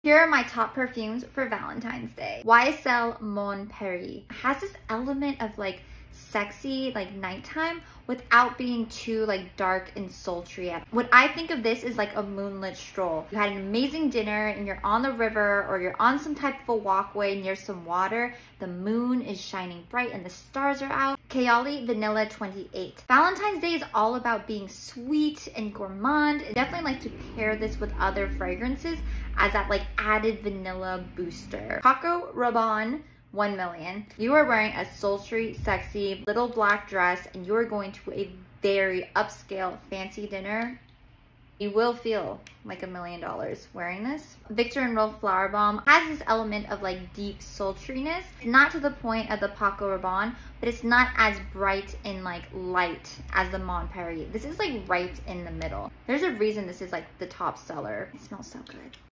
Here are my top perfumes for Valentine's Day. YSL Mon Paris has this element of like sexy, like nighttime, without being too like dark and sultry. What I think of this is like a moonlit stroll. You had an amazing dinner and you're on the river or you're on some type of a walkway near some water. The moon is shining bright and the stars are out. Kayali Vanilla 28. Valentine's Day is all about being sweet and gourmand. I definitely like to pair this with other fragrances as that like added vanilla booster. Paco Rabanne 1 million. You are wearing a sultry, sexy little black dress and you are going to a very upscale fancy dinner. You will feel like $1 million wearing this. Victor and Rolf Flower Bomb has this element of like deep sultriness. Not to the point of the Paco Rabanne, but it's not as bright and like light as the Mon Paris. This is like right in the middle. There's a reason this is like the top seller. It smells so good.